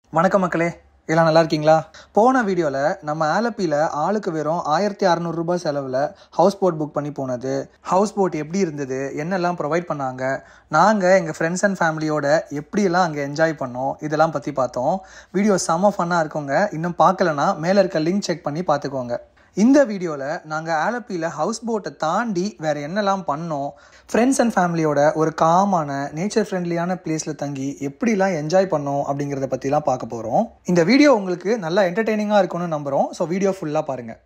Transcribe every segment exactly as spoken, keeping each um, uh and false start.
வணக்கம் மக்களே, எல்லாம் நல்லா இருக்கீங்களா? போன வீடியோவில் நம்ம ஆலப்பியில் ஆளுக்கு வெறும் ஆயிரத்தி அறநூறுரூபா செலவில் ஹவுஸ் போட் புக் பண்ணி போனது, ஹவுஸ் போட் எப்படி இருந்தது, என்னெல்லாம் ப்ரொவைட் பண்ணாங்க, நாங்கள் எங்கள் ஃப்ரெண்ட்ஸ் அண்ட் ஃபேமிலியோட எப்படியெல்லாம் அங்கே என்ஜாய் பண்ணோம், இதெல்லாம் பற்றி பார்த்தோம். வீடியோ செம்ம ஃபன்னாக இருக்குங்க. இன்னும் பார்க்கலன்னா மேலே இருக்க லிங்க் செக் பண்ணி பார்த்துக்கோங்க. இந்த வீடியோவில் நாங்கள் ஆலப்பியில் ஹவுஸ் போட்டை தாண்டி வேறு என்னெல்லாம் பண்ணோம், ஃப்ரெண்ட்ஸ் அண்ட் ஃபேமிலியோட ஒரு காமான நேச்சர் ஃப்ரெண்ட்லியான பிளேஸில் தங்கி எப்படிலாம் என்ஜாய் பண்ணோம் அப்படிங்கிறத பற்றிலாம் பார்க்க போகிறோம். இந்த வீடியோ உங்களுக்கு நல்லா என்டர்டெய்னிங்காக இருக்கும்னு நம்புகிறோம். ஸோ வீடியோ ஃபுல்லாக பாருங்கள்.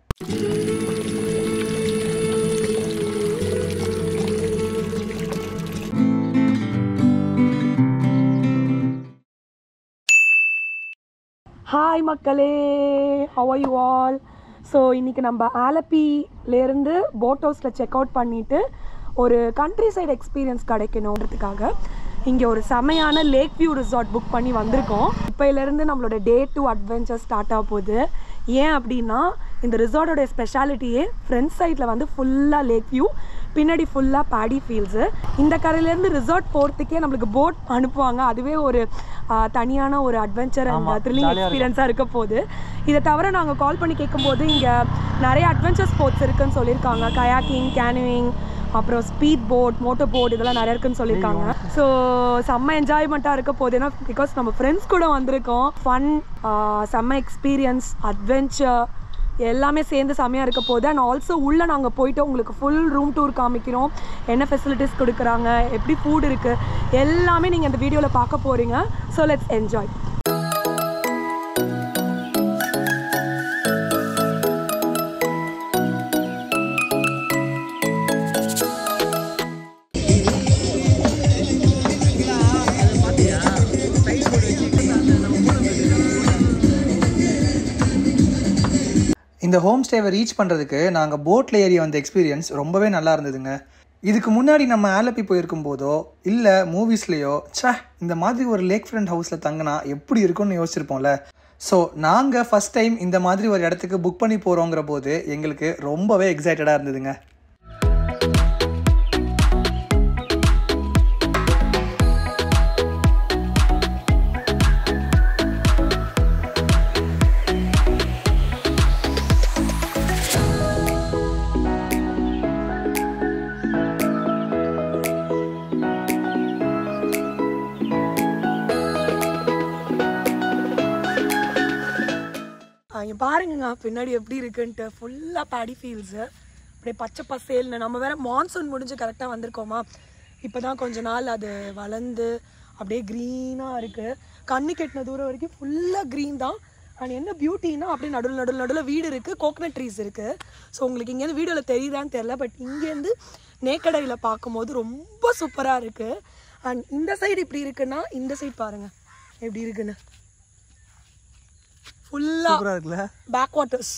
ஹாய் மக்களே, how are you all? So இன்றைக்கி நம்ம ஆலப்பிலேருந்து போட் ஹவுஸில் செக் அவுட் பண்ணிவிட்டு ஒரு கண்ட்ரி சைடு எக்ஸ்பீரியன்ஸ் கிடைக்கணுன்றதுக்காக இங்கே ஒரு செமையான லேக் வியூ ரிசார்ட் புக் பண்ணி வந்திருக்கோம். இப்போலேருந்து நம்மளோட டே டூ அட்வென்ச்சர் ஸ்டார்ட் ஆக போகுது. ஏன் அப்படின்னா இந்த ரிசார்ட்டோடைய ஸ்பெஷாலிட்டியே ஃப்ரண்ட் சைடில் வந்து ஃபுல்லாக லேக் வியூ, பின்னாடி ஃபுல்லாக பேடி ஃபீல்ட்ஸு. இந்த கரையிலேருந்து ரிசார்ட் போகிறதுக்கே நம்மளுக்கு போட் அனுப்புவாங்க. அதுவே ஒரு தனியான ஒரு அட்வென்ச்சர் அண்ட் த்ரில்லிங் எக்ஸ்பீரியன்ஸாக இருக்க போகுது. இதை தவிர நாங்கள் கால் பண்ணி கேட்கும்போது இங்கே நிறைய அட்வென்ச்சர் ஸ்போர்ட்ஸ் இருக்குதுன்னு சொல்லியிருக்காங்க. கயாக்கிங், கேனுவிங், அப்புறம் ஸ்பீட் போட், மோட்டர் போட் இதெல்லாம் நிறைய இருக்குன்னு சொல்லியிருக்காங்க. ஸோ செம்ம என்ஜாய்மெண்ட்டாக இருக்க போகுது. ஏன்னா பிகாஸ் நம்ம ஃப்ரெண்ட்ஸ் கூட வந்திருக்கோம். ஃபன், செம்ம எக்ஸ்பீரியன்ஸ், அட்வென்ச்சர் எல்லாமே சேர்ந்து செம்மையாக இருக்க போகுது. அண்ட் ஆல்சோ உள்ளே நாங்கள் போய்ட்டு உங்களுக்கு ஃபுல் ரூம் டூர் காமிக்கிறோம். என்ன ஃபெசிலிட்டிஸ் கொடுக்குறாங்க, எப்படி ஃபுட் இருக்குது, எல்லாமே நீங்கள் இந்த வீடியோவில் பார்க்க போகிறீங்க. So let's enjoy. இந்த ஹோம் ஸ்டேவை ரீச் பண்ணுறதுக்கு நாங்கள் போட்டில் ஏறி வந்த எக்ஸ்பீரியன்ஸ் ரொம்பவே நல்லா இருந்ததுங்க. இதுக்கு முன்னாடி நம்ம ஆலப்பி போயிருக்கும் போதோ இல்லை மூவிஸ்லேயோ சே இந்த மாதிரி ஒரு லேக் ஃப்ரண்ட் ஹவுஸில் தங்கினா எப்படி இருக்கும்னு யோசிச்சிருப்போம்ல. ஸோ நாங்கள் ஃபஸ்ட் டைம் இந்த மாதிரி ஒரு இடத்துக்கு புக் பண்ணி போகிறோங்கிற போது எங்களுக்கு ரொம்பவே எக்ஸைட்டடாக இருந்ததுங்க. இங்கே பாருங்கங்க பின்னாடி எப்படி இருக்குன்ட்டு. ஃபுல்லாக பேடி ஃபீல்ட்ஸு, அப்படியே பச்சை பசேல்னு. நம்ம வேறு மான்சூன் முடிஞ்சு கரெக்டாக வந்திருக்கோமா, இப்போ தான் கொஞ்ச நாள் அது வளர்ந்து அப்படியே க்ரீனாக இருக்குது. கண்ணு கெட்டின தூரம் வரைக்கும் ஃபுல்லாக க்ரீன் தான். அண்ட் என்ன பியூட்டின்னா அப்படியே நடுவில் நடுவில் நடுவில் வீடு இருக்குது, கோகனட் ட்ரீஸ் இருக்குது. ஸோ உங்களுக்கு இங்கேருந்து வீடியோவில் தெரியுதான்னு தெரில, பட் இங்கேருந்து நேக்கடையில் பார்க்கும்போது ரொம்ப சூப்பராக இருக்குது. அண்ட் இந்த சைடு இப்படி இருக்குன்னா இந்த சைடு பாருங்கள் எப்படி இருக்குன்னு. ஃபுல்லாக இருக்குல்ல பேக் வாட்டர்ஸ்.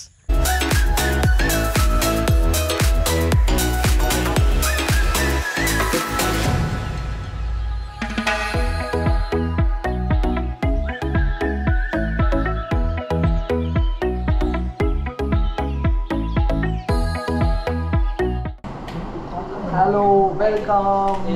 Hello, welcome.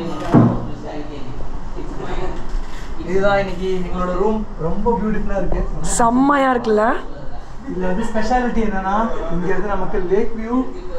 இதுதான் இன்னைக்கு எங்களோட ரூம். ரொம்ப பியூட்டிஃபுல்லாக இருக்கு, செம்மையாக இருக்குல்ல. இதில் வந்து ஸ்பெஷாலிட்டி என்னன்னா இங்கே இருந்து நமக்கு லேக் வியூ.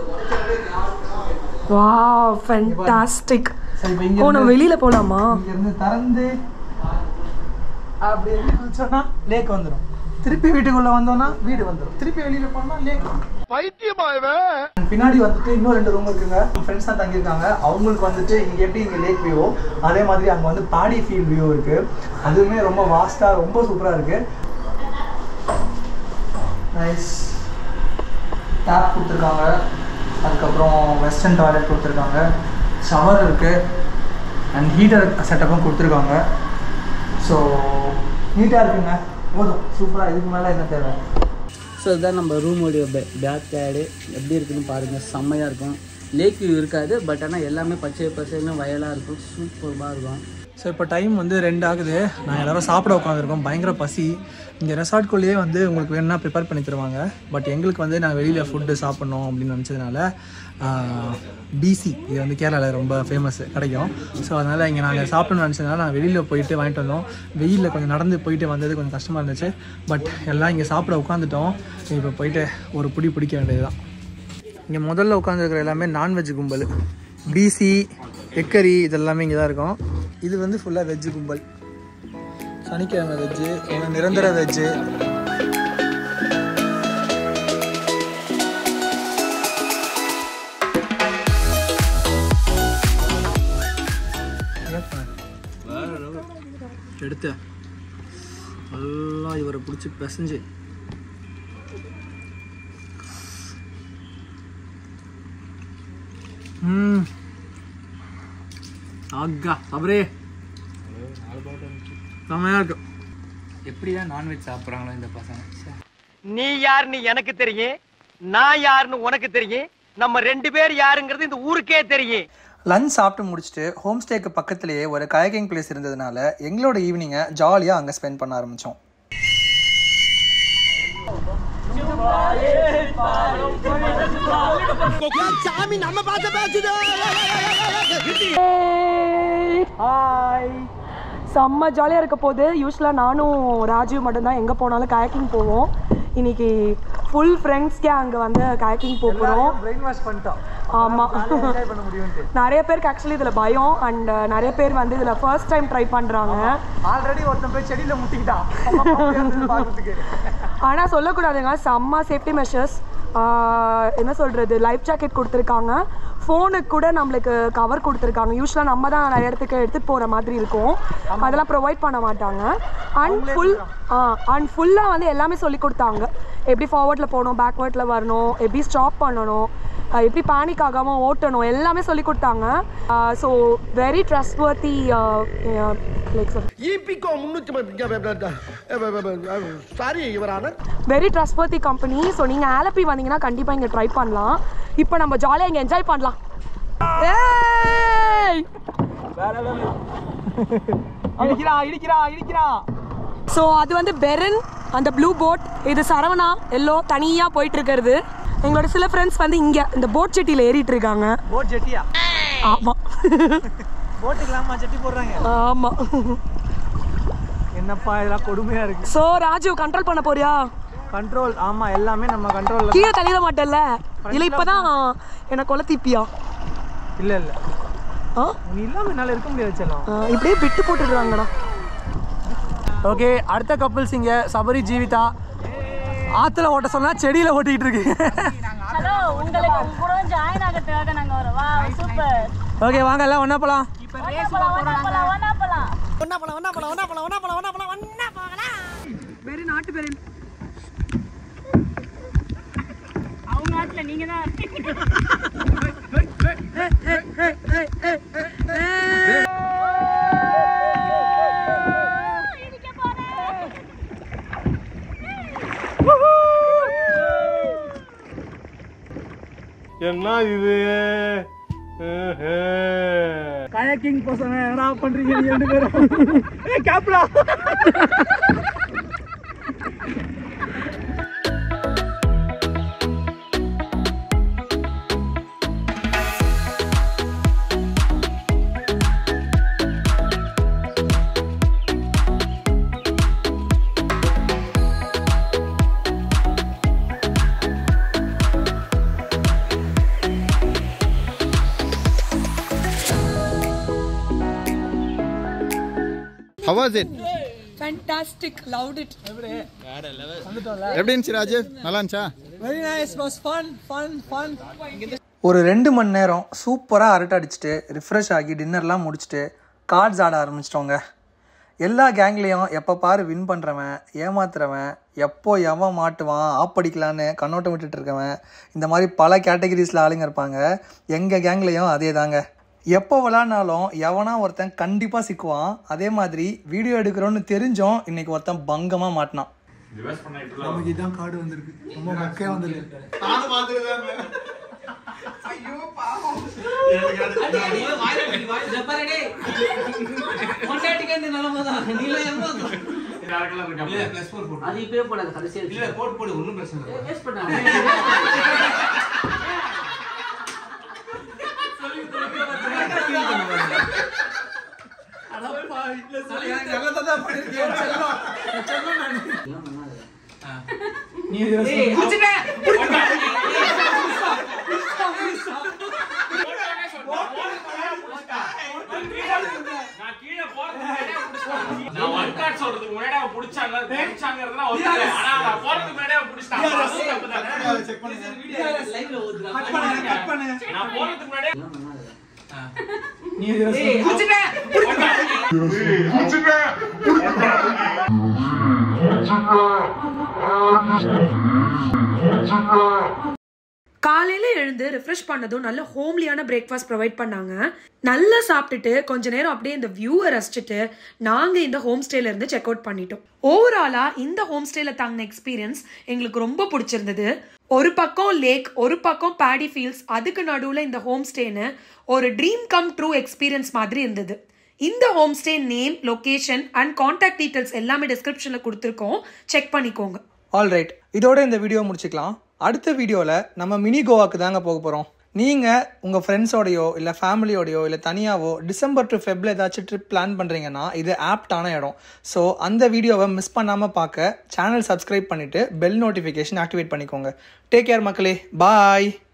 Wow, fantastic. ஓ, நம்ம வெளியில் போகலாமா? இங்கேருந்து திறந்து அப்படி சொன்னா லேக் வந்துடும். திருப்பி வீட்டுக்குள்ளே வந்தோம்னா வீடு வந்துடும். திருப்பி வெளியில் போனோம்னா லேக். பின்னாடி வந்துட்டு இன்னும் ரெண்டு ரூம் இருக்குங்க. ஃப்ரெண்ட்ஸ் தான் தங்கியிருக்காங்க. அவங்களுக்கு வந்துட்டு இங்கே எப்படி இங்கே லேக் வியூ, அதே மாதிரி அங்கே வந்து பாடி ஃபீல்ட் வியூ இருக்குது. அதுவுமே ரொம்ப வாஸ்ட்டாக ரொம்ப சூப்பராக இருக்குது. நைஸ். டேப் கொடுத்துருக்காங்க, அதுக்கப்புறம் வெஸ்டர்ன் டாய்லெட் கொடுத்துருக்காங்க, ஷவர் இருக்குது, அண்ட் ஹீட்டர் செட்டப்பும் கொடுத்துருக்காங்க. ஸோ நீட்டாக இருக்குங்க, போதும், சூப்பராக. இதுக்கு மேலே என்ன தேவை? ஸோ இதுதான் நம்ம ரூமோடைய பே பேக் சைடு எப்படி இருக்குன்னு பாருங்கள். செம்மையாக இருக்கும். லேக் வியூ இருக்காது, பட் ஆனால் எல்லாமே பச்சை பசைன்னு வயலாக இருக்கும், சூப்பராக இருக்கும். ஸோ இப்போ டைம் வந்து ரெண்டு ஆகுது. நான் எல்லோரும் சாப்பிட உட்காந்துருக்கோம். பயங்கர பசி. இங்கே ரெசார்ட்குள்ளேயே வந்து உங்களுக்கு வேணும்னா ப்ரிப்பேர் பண்ணி தருவாங்க. பட் எங்களுக்கு வந்து நான் வெளியில் ஃபுட்டு சாப்பிட்ணும் அப்படின்னு நினச்சதுனால பிசி இது வந்து கேரளாவில் ரொம்ப ஃபேமஸ் கிடைக்கும். ஸோ அதனால் இங்கே நாங்கள் சாப்பிடணும்னு நினச்சதுனால நான் வெளியில் போயிட்டு வாங்கிட்டு வந்தோம். வெயிலில் கொஞ்சம் நடந்து போயிட்டு வந்தது கொஞ்சம் கஷ்டமாக இருந்துச்சு. பட் எல்லாம் இங்கே சாப்பிட உட்காந்துட்டோம். இப்போ போயிட்டு ஒரு பிடி பிடிக்க வேண்டியது தான். இங்கே முதல்ல உட்காந்துருக்கிற எல்லாமே நான்வெஜ் கும்பல். பிசி எக்கரி இதெல்லாமே இங்கே தான் இருக்கும். இது வந்து ஃபுல்லாக வெஜ்ஜு கும்பல். சனிக்கிழமை வெஜ்ஜு, நிரந்தர வெஜ்ஜு. எடுத்து நல்லா இவரை பிடிச்சி பிசைஞ்சு ம் ஆகா அவரே செம்மையா இருக்கும். எப்படிதான் நான்வெஜ் சாப்பிட்றாங்களோ இந்த பசங்க. நீ யாருன்னு எனக்கு தெரியும், நான் யாருன்னு உனக்கு தெரியும், நம்ம ரெண்டு பேர் யாருங்கிறது இந்த ஊருக்கே தெரியும். லஞ்ச் சாப்பிட்டு முடிச்சுட்டு ஹோம் ஸ்டேக்கு பக்கத்துலேயே ஒரு கயாக்கிங் பிளேஸ் இருந்ததுனால எங்களோட ஈவினிங்கை ஜாலியாக அங்கே ஸ்பெண்ட் பண்ண ஆரம்பித்தோம். செம்ம ஜாலியாக இருக்க போது. யூஸ்வலாக நானும் ராஜீவ் மட்டும்தான் எங்கே போனாலும் கயாக்கிங் போவோம். இன்னைக்கு ஃபுல் ஃப்ரெண்ட்ஸ்க்கே அங்கே வந்து கயாக்கிங் போகிறோம். பிரெயின் வாஷ் பண்ணிட்டோம். ஆமாம், நிறைய பேருக்கு ஆக்சுவலி இதில் பயம் அண்ட் நிறைய பேர் வந்து இதில் ஃபர்ஸ்ட் டைம் ட்ரை பண்ணுறாங்க. ஆல்ரெடி ஒருத்தன் போய் செடியில் முட்டிக்கிட்டான். ஆனால் சொல்லக்கூடாதுங்க, செம்ம சேஃப்டி மெஷர்ஸ். என்ன சொல்கிறது, லைஃப் ஜாக்கெட் கொடுத்துருக்காங்க. ஃபோனுக்கு கூட நம்மளுக்கு கவர் கொடுத்துருக்காங்க. யூஸ்வலாக நம்ம தான் நிறைய இடத்துக்கு எடுத்துகிட்டு போகிற மாதிரி இருக்கும், அதெல்லாம் ப்ரொவைட் பண்ண மாட்டாங்க. அண்ட் ஃபுல் அண்ட் ஃபுல்லாக வந்து எல்லாமே சொல்லி கொடுத்தாங்க. எப்படி ஃபார்வர்டில் போகணும், பேக்வேர்டில் வரணும், எப்படி ஸ்டாப் பண்ணணும், எப்படி பேனிக் ஆகாமல் ஓட்டணும், எல்லாமே சொல்லி கொடுத்தாங்க. So very trustworthy like very trustworthy company. So நீங்கள் ஆலப்பி வந்தீங்கன்னா கண்டிப்பாக இங்கே ட்ரை பண்ணலாம். இப்போ நம்ம ஜாலியாக இங்கே என்ஜாய் பண்ணலாம். ஸோ அது வந்து பெரன் அந்த ப்ளூ போட், இது சரவணா எல்லோ தனியாக போயிட்டு இருக்கிறது. எங்களோட சில ஃப்ரெண்ட்ஸ் வந்து இங்கே இந்த போட் ஜெட்டியில் ஏறிட்டு இருக்காங்க. போட் ஜெட்டியா? ஆமாம், போட்டுக்கலாமா ஜெட்டி போடுறாங்க. ஆமாம். என்னப்பா இதெல்லாம் கொடுமையாக இருக்குது. ஸோ ராஜீவ் கண்ட்ரோல் பண்ண போறியா? கண்ட்ரோல், ஆமாம் எல்லாமே நம்ம கண்ட்ரோல். கீழே தள்ளிட மாட்டேல்ல? இல்லை இப்போ தான் என்னை கொலை தீப்பியா? இல்லை இல்லை, ஆ நீ இல்லாமல் என்னால் இருக்க முடியாது. செல்லம் இப்படியே விட்டு போட்டுடுறாங்கடா. ஓகே, அடுத்த கப்புள்ஸ் இங்கே சபரி ஜீவிதா. ஆற்றுல ஓட்ட சொன்னால் செடியில் ஓட்டிகிட்டு இருக்கு. ஓகே வாங்க எல்லாம் ஒன்றா போகலாம். வெரி நாட்டு பேர் அவங்க நாட்டில் நீங்க தான். என்ன இது கயாக்கிங் பசங்க என்ன பண்றீங்க நீங்க ரெண்டு பேரும்? ஏய் கேப்லா. How was it? Fantastic, loved it. எப்படி இருந்துச்சு ராஜேஷ்? நல்லா இருந்துச்சா? Very nice, was fun, fun, fun. ஒரு ரெண்டு மணி நேரம் சூப்பராக அரட்டை அடிச்சுட்டு ரிஃப்ரெஷ் ஆகி டின்னர்லாம் முடிச்சுட்டு கார்ட்ஸ் ஆட ஆரம்பிச்சிட்டோங்க. எல்லா கேங்லேயும் எப்போ பாரு வின் பண்ணுறவன், ஏமாத்துறவன், எப்போ எவன் மாட்டுவான், ஆப்படிக்கலான்னு கண்ணோட்டம் விட்டுட்டு இருக்கவன், இந்த மாதிரி பல கேட்டகரிஸில் ஆளுங்க இருப்பாங்க. எங்கள் கேங்லேயும் அதே தாங்க. எப்போ விளாட்னாலும் எவனா ஒருத்தன் கண்டிப்பாக சிக்குவான். அதே மாதிரி வீடியோ எடுக்கிறோன்னு தெரிஞ்சோம் இன்னைக்கு ஒருத்தன் பங்கமாக மாட்டினான். நமக்கு இதான் கார்டு வந்திருக்கு, ரொம்ப மக்கையாக வந்துருக்கு. அது இப்பவே போடாது கடைசியா போட்டு போடு ஒன்றும் பிரச்சனை இல்லை வேஸ்ட் பண்ணாங்க சொல்றதுக்கு முன்னாடி அவன் புடிச்சாங்க புடிச்சாங்கறதுனா ஓகே ஆனா அவன் போறதுக்கு முன்னாடி அவன் புடிச்சான் செக் பண்ணுங்க லைவ்ல ஓடுறா கட் பண்ணுங்க கட் பண்ணுங்க நான் போறதுக்கு முன்னாடி நீ புடிச்சடா புடிச்சடா காலையில் எழுந்து ரிஃப்ரெஷ் பண்ணதும் நல்ல ஹோம்லியான பிரேக்ஃபாஸ்ட் ப்ரொவைட் பண்ணாங்க. நல்லா சாப்பிட்டுட்டு கொஞ்ச நேரம் அப்படியே இந்த வியூவை ரசிச்சுட்டு நாங்கள் இந்த ஹோம் ஸ்டேலேருந்து செக் அவுட் பண்ணிட்டோம். ஓவராலாக இந்த ஹோம் ஸ்டேல தாங்கின எக்ஸ்பீரியன்ஸ் எங்களுக்கு ரொம்ப பிடிச்சிருந்தது. ஒரு பக்கம் லேக், ஒரு பக்கம் பேடி ஃபீல்ட்ஸ், அதுக்கு நடுவில் இந்த ஹோம் ஸ்டேன்னு ஒரு ட்ரீம் கம் ட்ரூ எக்ஸ்பீரியன்ஸ் மாதிரி இருந்தது. இந்த home stay name, location and contact details எல்லாமே டிஸ்கிரிப்ஷனில் கொடுத்துருக்கோம், செக் பண்ணிக்கோங்க. ஆல்ரைட், இதோட இந்த வீடியோ முடிச்சுக்கலாம். அடுத்த வீடியோவில் நம்ம மினி கோவாக்கு தாங்க போக போகிறோம். நீங்கள் உங்கள் ஃப்ரெண்ட்ஸோடையோ இல்லை ஃபேமிலியோடையோ இல்லை தனியாவோ டிசம்பர் டு ஃபெப்ரில் ஏதாச்சும் ட்ரிப் பிளான் பண்ணுறீங்கன்னா இது ஆப்டான இடம். ஸோ அந்த வீடியோவை மிஸ் பண்ணாமல் பார்க்க சேனல் சப்ஸ்கிரைப் பண்ணிவிட்டு பெல் நோட்டிஃபிகேஷன் ஆக்டிவேட் பண்ணிக்கோங்க. டேக் கேர் மக்களே, பாய்.